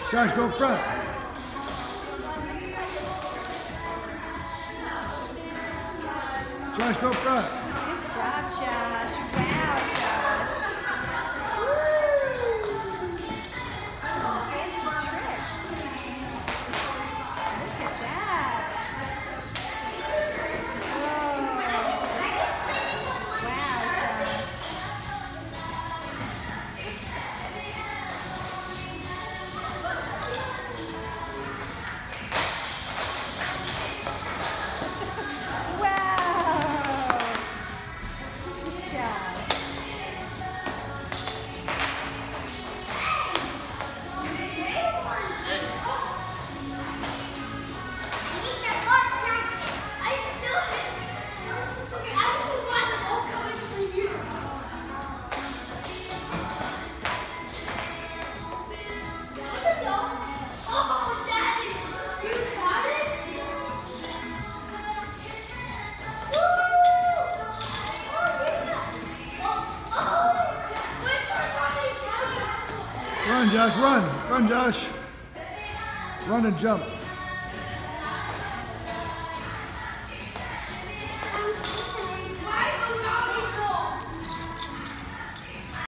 Josh, go front. Josh, go front. Good job, Josh. Wow, Josh. Woo! Fancy trick. Look at that. Oh. Wow, Josh. Run, Josh, run. Run, Josh. Run and jump.